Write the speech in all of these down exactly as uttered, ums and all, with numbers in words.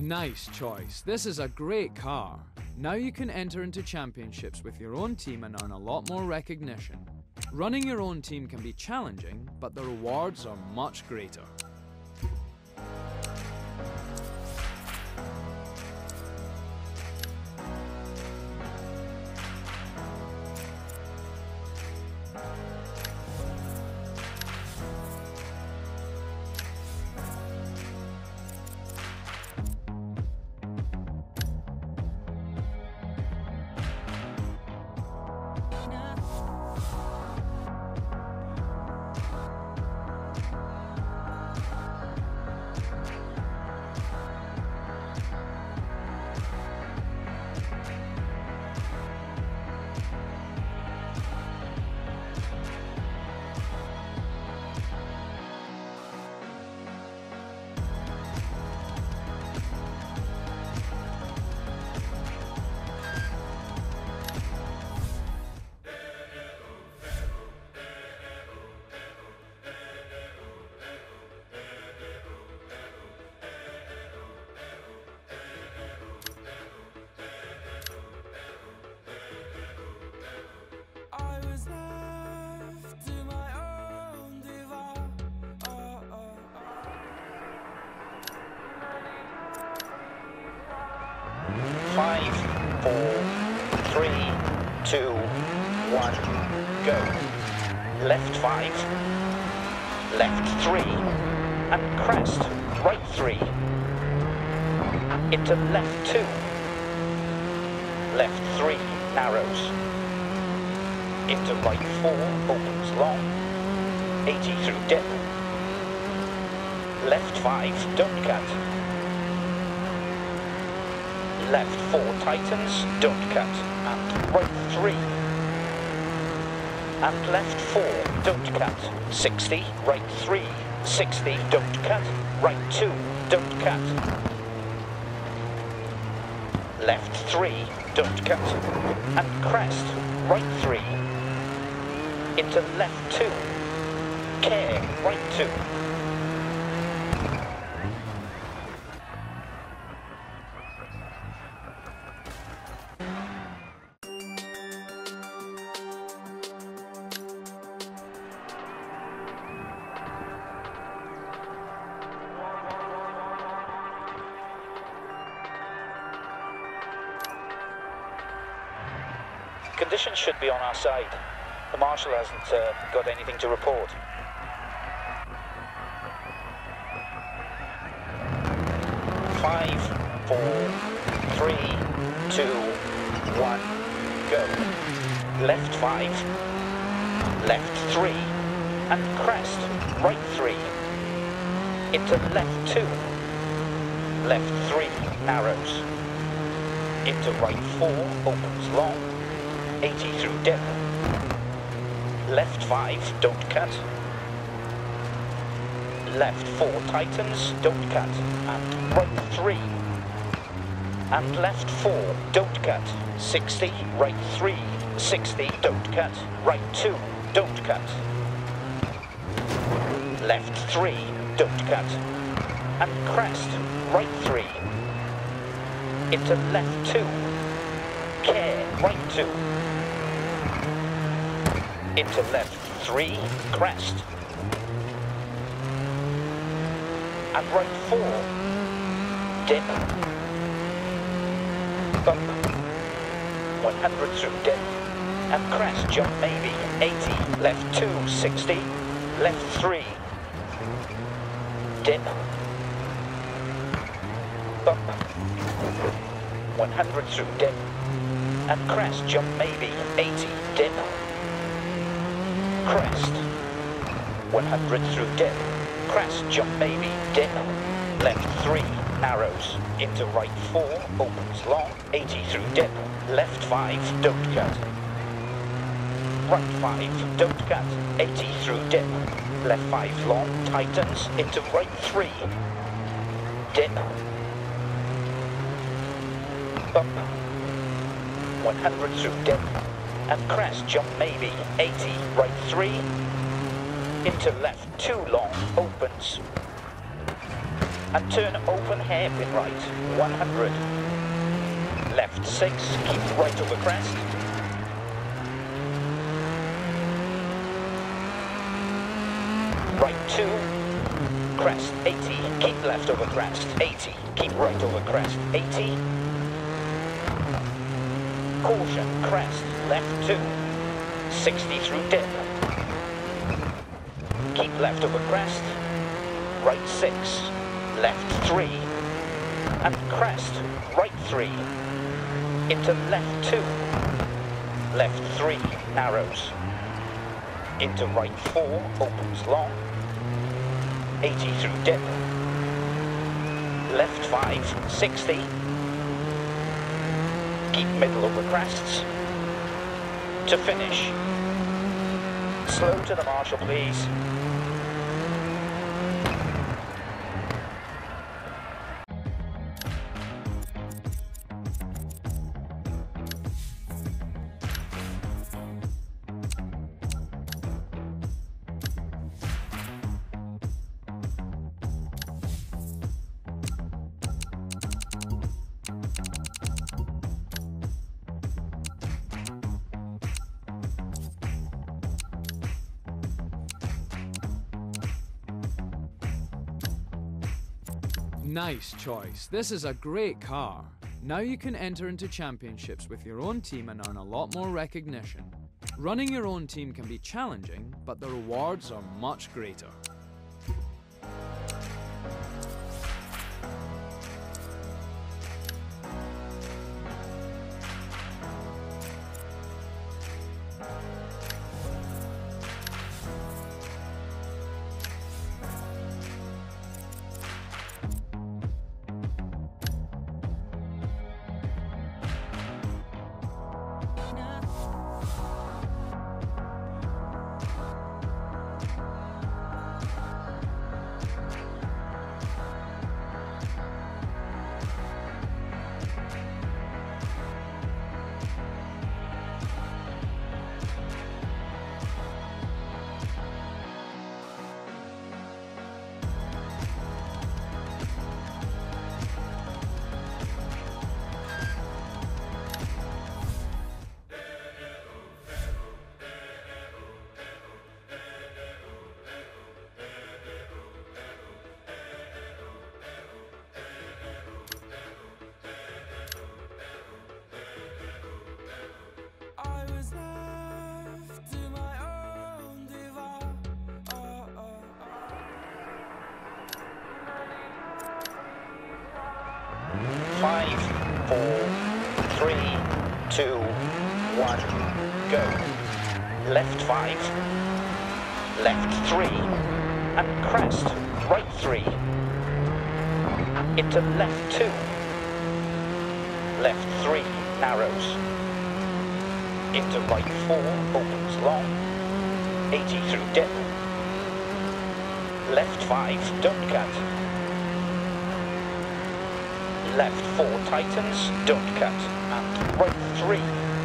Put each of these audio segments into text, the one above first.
Nice choice. This is a great car. Now you can enter into championships with your own team and earn a lot more recognition. Running your own team can be challenging, but the rewards are much greater. Five, four, three, two, one, go. Left five, left three, and crest, right three, into left two, left three, narrows, into right four, opens long, eighty through dip, left five, don't cut, left four tightens, don't cut, and right three, and left four, don't cut, sixty, right three, sixty, don't cut, right two, don't cut, left three, don't cut, and crest, right three, into left two, care, right two. Conditions should be on our side. The marshal hasn't uh, got anything to report. Five, four, three, two, one, go. Left five, left three, and crest, right three, into left two, left three, narrows, into right four, opens long, eighty through dip, left five, don't cut, left four tightens, don't cut, and right three, and left four, don't cut, sixty, right three, sixty, don't cut, right two, don't cut, left three, don't cut, and crest, right three, into left two, care, right two, into left three, crest, and right four, dip, bump, one hundred through dip, and crest, jump maybe, eighty, left two, sixty, left three, dip, bump, one hundred through dip, and crest, jump maybe, eighty, dip, crest, one hundred through dip, crest, jump maybe, dip, left three, narrows, into right four, opens long, eighty through dip, left five, don't cut, right five, don't cut, eighty through dip, left five long, tightens, into right three, dip, bump, one hundred through dip, and crest, jump maybe, eighty, right three, into left two long, opens, and turn open hairpin right, one hundred. Left six, keep right over crest. Right two, crest eighty, keep left over crest, eighty, keep right over crest, eighty. Caution, crest, left two, sixty through dip. Keep left over crest, right six, left three, and crest, right three, into left two, left three, narrows, into right four, opens long, eighty through dip, left five, sixty, keep middle over crests, to finish, slow to the marshal please. Nice choice. This is a great car. Now you can enter into championships with your own team and earn a lot more recognition. Running your own team can be challenging, but the rewards are much greater. Five, four, three, two, one, go. Left five, left three, and crest, right three. Into left two, left three, narrows. Into right four, opens long, eighty through dip. Left five, don't cut. Left four tightens, don't cut, and right three.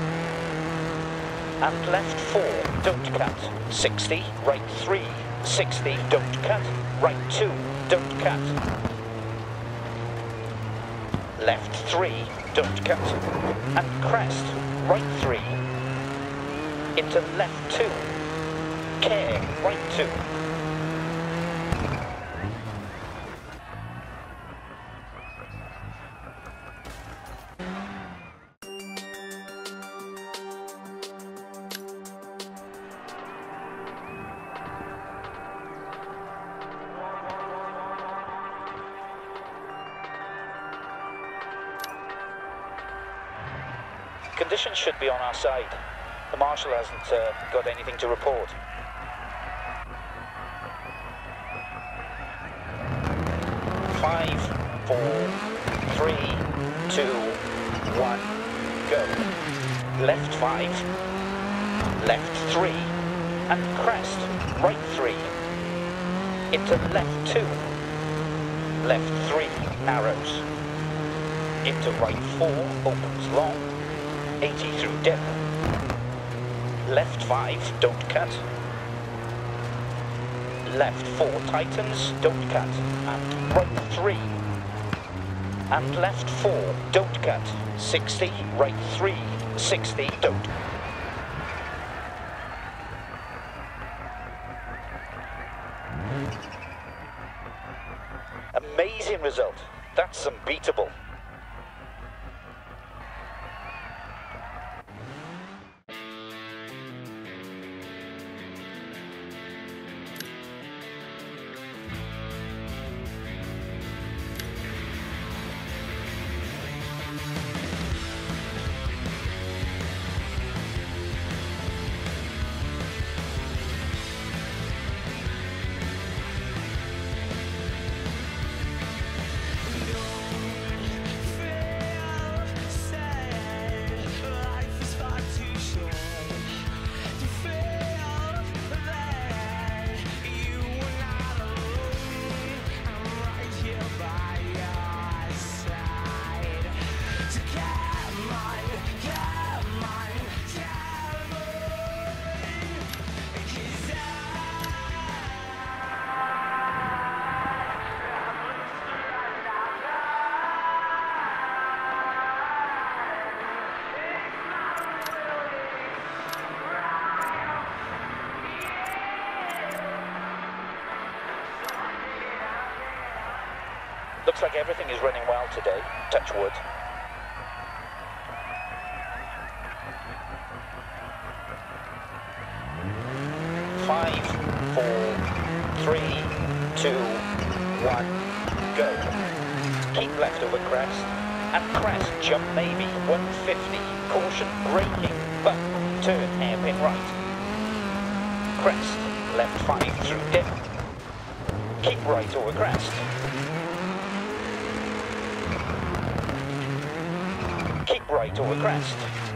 And left four, don't cut, sixty, right three, sixty, don't cut, right two, don't cut. Left three, don't cut, and crest, right three, into left two, care, right two. Conditions should be on our side. The marshal hasn't uh, got anything to report. Five, four, three, two, one, go. Left five, left three, and crest, right three. Into left two, left three, narrows. Into right four, opens long, eighty through dip. Left five, don't cut. left four tightens, don't cut, and right three. And left four, don't cut, sixty, right three, sixty, don't. Amazing result, that's unbeatable. Looks like everything is running well today, touch wood. Five, four, three, two, one, go. Keep left over crest, and crest jump maybe, one fifty, caution braking, bump, turn hairpin right. Crest, left five through dip. Keep right over crest. Keep right over crest.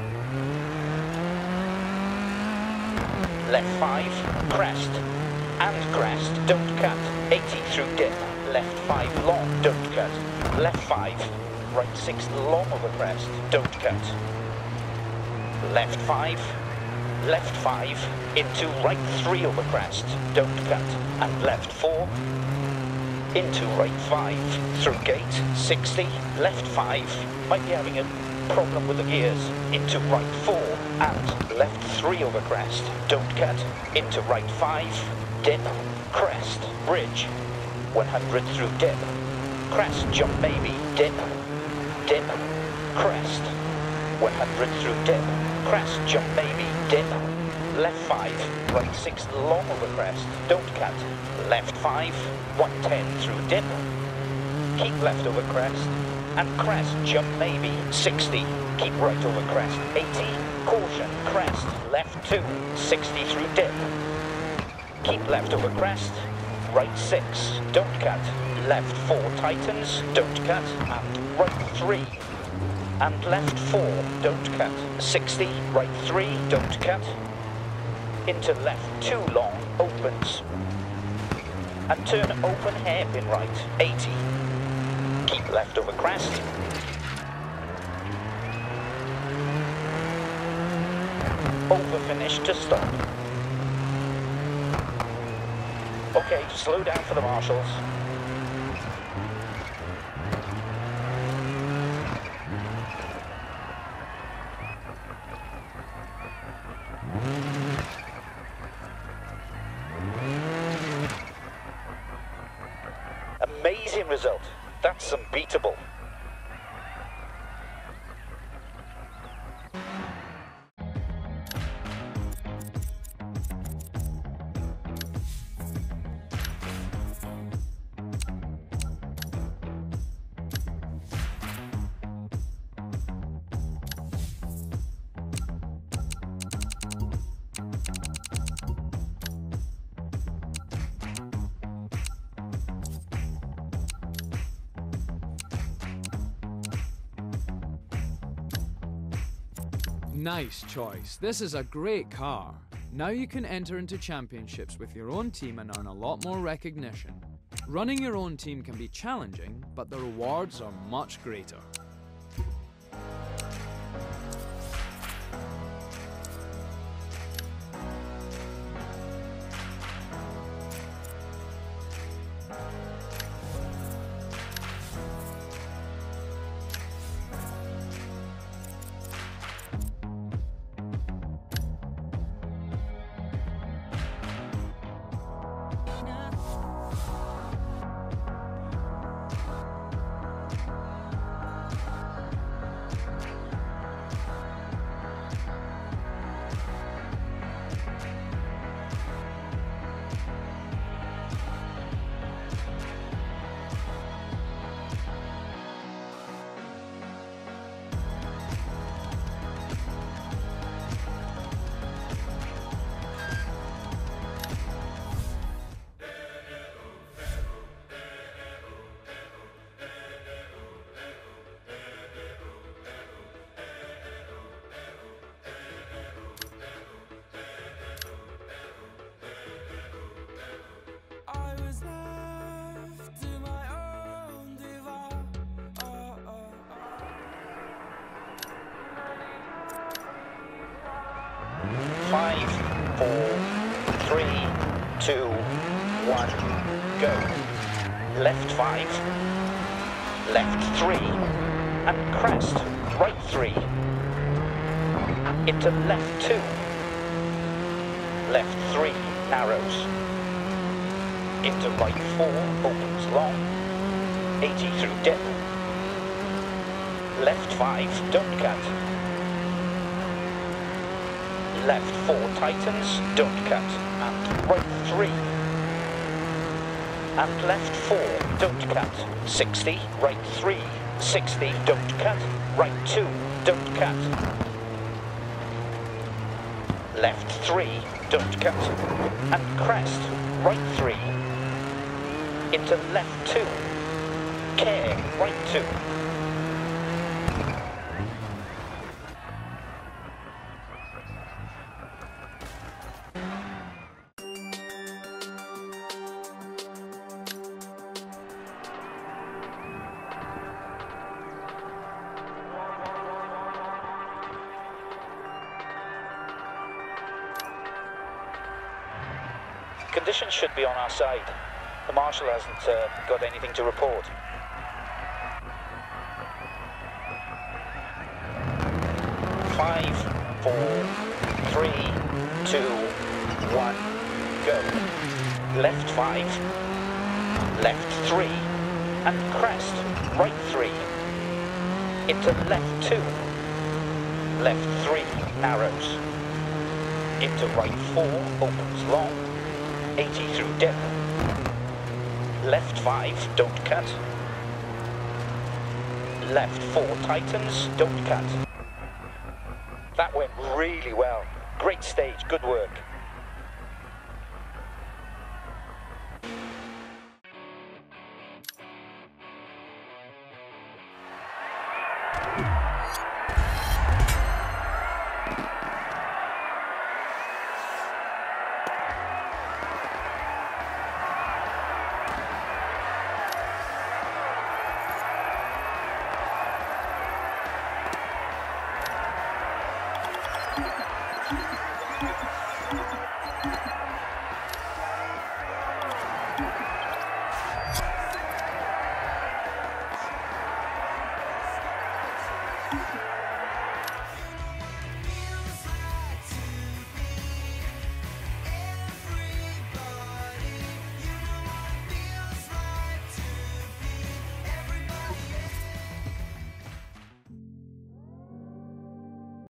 Left five, crest, and crest, don't cut, eighty through dip. Left five long, don't cut. Left five, right six long over crest, don't cut. Left five, left five, into right three over crest, don't cut. And left four, into right five, through gate, sixty, left five, might be having a problem with the gears, into right four, and left three over crest, don't cut, into right five, dip, crest, bridge, one hundred through dip, crest, jump maybe, dip, dip, crest, one hundred through dip, crest, jump maybe, dip, left five, right six long over crest, don't cut, left five, one ten through dip, keep left over crest, and crest, jump maybe, sixty, keep right over crest, eighty, caution, crest, left two, sixty through dip, keep left over crest, right six, don't cut, left four tightens, don't cut, and right three, and left four, don't cut, sixty, right three, don't cut, into left two long, opens, and turn open hairpin right, eighty, keep left over crest, over finish to stop. Okay, slow down for the marshals. Amazing result. That's unbeatable. Nice choice. This is a great car. Now you can enter into championships with your own team and earn a lot more recognition. Running your own team can be challenging, but the rewards are much greater. two, one, go. Left five, left three, and crest, right three. Into left two, left three, narrows. Into right four, opens long, eighty through dip. Left five, don't cut. Left four, tightens, don't cut. And right three. And left four, don't cut. sixty, right three. sixty, don't cut. Right two, don't cut. Left three, don't cut. And crest, right three. Into left two. Care, right two. Conditions should be on our side. The marshal hasn't uh, got anything to report. Five, four, three, two, one, go. Left five, left three, and crest, right three. Into left two, left three, narrows. Into right four, opens long, eighty through dip. Left five, don't cut. Left four, tightens, don't cut. That went really well. Great stage, good work. You